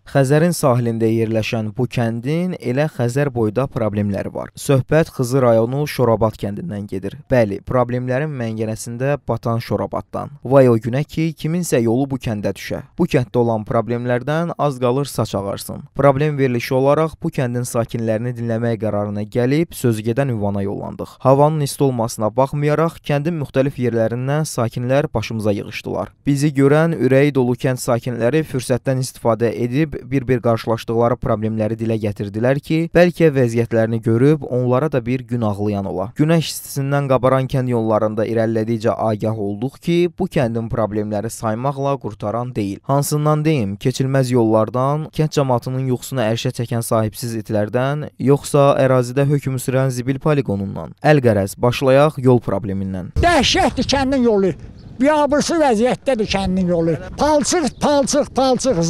Xəzərin sahilində yerləşən bu kəndin elə Xəzər boyda problemləri var. Söhbət Xızı rayonu Şorabat kəndindən gedir. Bəli, problemlərin məngənəsində batan Şorabatdan. Vay o günə ki, kiminsə yolu bu kəndə düşə. Bu kənddə olan problemlərdən az qalır saç ağarsın. Problem verilişi olaraq bu kəndin sakinlərini dinləmək qərarına gəlib sözügedən ünvana yollandıq. Havanın isti olmasına baxmayaraq, kəndin müxtəlif yerlərindən sakinlər başımıza yığışdılar. Bizi görən ürəyi dolu kənd sakinləri fürsətdən istifadə edib bir-bir qarşılaşdıqları problemləri dilə gətirdilər ki, bəlkə vəziyyətlərini görüb onlara da bir gün ağlayan ola. Günəş istisindən qabaran kənd yollarında irəlilədikcə agah olduq ki, bu kəndin problemləri saymaqla qurtaran deyil. Hansından deyim, keçilməz yollardan, kənd cəmaatının yuxusunu ərşə çəkən sahibsiz itlərdən, yoxsa ərazidə hökm sürən zibil poligonundan. Əlqərəz, başlayaq yol problemindən. Dəhşətdir kəndin yolu. Biabırsı vəziyyətdədir kəndin yolu. Palçıq,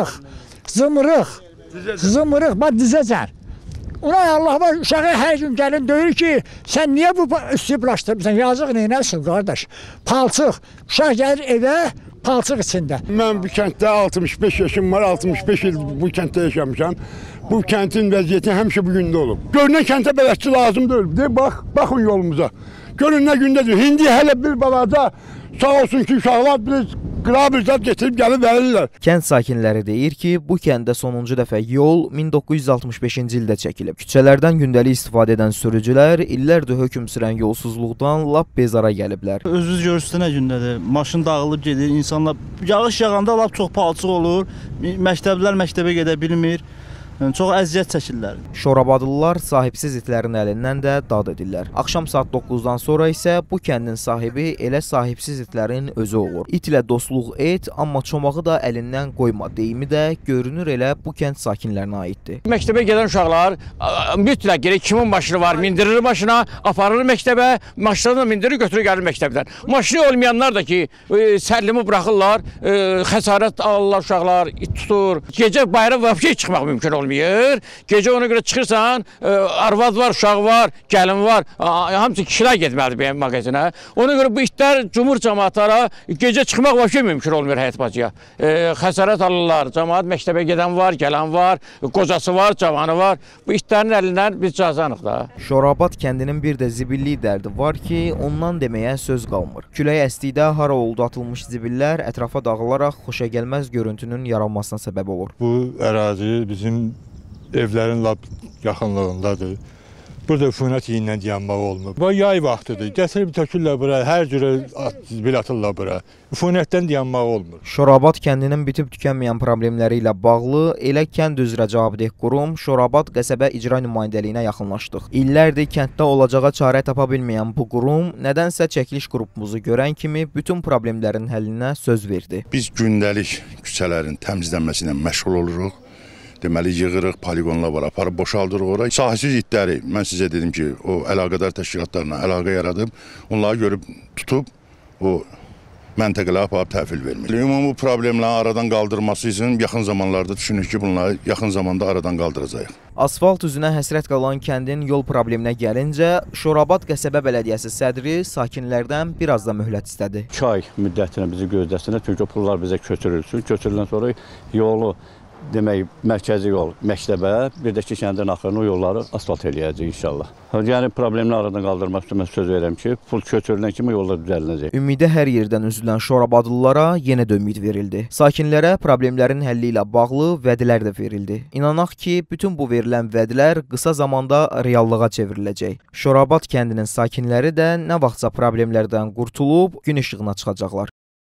zımırıq, bax dizəcən. Ulan Allah var, uşağı hər gün gəlin deyir ki, sən niyə bu üstüblaşdırmısan? Yazıq neynəsin qardaş? Palçıq, uşaq gəlir evə, palçıq içində. Mən bu kənddə 65 yaşım var, 65 il bu kənddə yaşamışam. Bu kəndin vəziyyəti həmişə bu gündə olub. Görünən kəndə bələdçi lazım deyil. Baxın yolumuza. Görün nə gündədir. İndi hələ bir balaca sağ olsun ki, uşaqlar bir qırabırzat getirib gəlib verirlər. Kənd sakinləri deyir ki, bu kəndə sonuncu dəfə yol 1965-ci ildə çəkilib. Küçələrdən gündəlik istifadə edən sürücülər illərdir hökm sürən yolsuzluqdan lap bezara gəliblər. Özünüz görürsünüz nə gündədir. Maşın dağılıb gedir, insanlar yağış yağanda lap çox palçıq olur. Məktəblilər məktəbə gedə bilmir. Çox əziyyət çəkirlər. Şorabadlılar sahibsiz itlərin əlindən də dad edirlər. Axşam saat 9-dan sonra isə bu kəndin sahibi elə sahibsiz itlərin özü olur. İt ilə dostluq et, amma çomağı da əlindən qoyma deyimi də görünür elə bu kənd sakinlərinə aiddir. Məktəbə gedən uşaqlar mütləq gerək kimin maşını var, mindirir maşına, aparılır məktəbə, maşını mindirir, götürür gəlir məktəbdən. Maşını olmayanlar da ki, sərlimi buraxırlar, xəsarət alırlar uşaqlar, it tutur. Gecə bayram vəbşə çıxmaq mümkün olmuyor. Gecə ona görə çıxırsan, arvad var, uşaq var, gəlin var, hamısı kişilər getməlidir benim mağazinə. Ona görə bu itlər cumhur cəmaatlara gecə çıxmaq vəbşə mümkün olmuyor həyat bacıya. Xəsarət alırlar, cəmaat məktəbə gedən var, gələn var, qocası var, cavanı var. Bu itlərin əlindən biz cazanıq da. Şorabat kəndinin bir də zibillik dərdi var ki, ondan deməyə söz qalmır. Külək əsdikdə hara oldu atılmış zibillər ətrafa dağılaraq xoşagəlməz görüntünün yaranmasına səbəb olur. Bu ərazi bizim evlərin lap yaxınlığındadır. Burada üfunət iyindən dayanmaq olmur. Bu yay vaxtıdır. Gətirib tökürlər bura, hər cürə zibil atırlar bura. Üfunətdən dayanmaq olmur. Şorabat kəndinin bitib tükənməyən problemləri ilə bağlı elə kənd üzrə cavabdeh qurum Şorabat qəsəbə icra nümayəndəliyinə yaxınlaşdıq. İllərdir kənddə olacağa çarə tapa bilməyən bu qurum nədənsə çəkiliş qrupumuzu görən kimi bütün problemlərin həllinə söz verdi. Biz gündəlik küçələrin təmizlənməsi ilə məşğul oluruq. Deməli, yığırıq, poligonlar var, aparıb boşaldırıq oraya. Sahisiz itləri, mən sizə dedim ki, o əlaqədar təşkilatlarla əlaqə yaradıb, onları görüb tutub, o məntəqələrə aparıb təhvil vermir. Ümumi problemlərin aradan qaldırması üçün yaxın zamanlarda düşünürük ki, bunları yaxın zamanda aradan qaldıracağıq. Asfalt üzünə həsrət qalan kəndin yol probleminə gəlincə, Şorabat qəsəbə bələdiyyəsi sədri sakinlərdən biraz da möhlət istədi. 2 ay müddətinə bizi gözləsinlər, çünki o pullar bizə köçürülsün. Köçürüləndən sonra yolu demək, mərkəzi yol məktəbə, bir də ki, kəndin axırını o yolları asfalt eləyəcək inşallah. Yəni, problemini aradan qaldırmaq üçün mən söz verirəm ki, pul köçürülən kimi yollar düzəlinəcək. Ümidə hər yerdən üzülən Şorabadlılara yenə də ümid verildi. Sakinlərə problemlərin həlli ilə bağlı vədlər də verildi. İnanaq ki, bütün bu verilən vədlər qısa zamanda reallığa çevriləcək. Şorabat kəndinin sakinləri də nə vaxtsa problemlərdən qurtulub gün işığına çıxacaqlar.